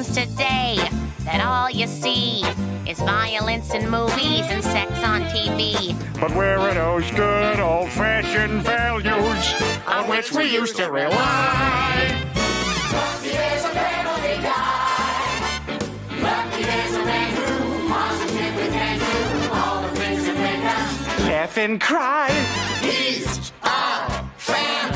today that all you see is violence in movies and sex on TV. But where are those good old-fashioned values on which we used to rely? Lucky there's a family guy. Lucky there's a man who positively can do all the things that make us Laugh and cry. He's our family.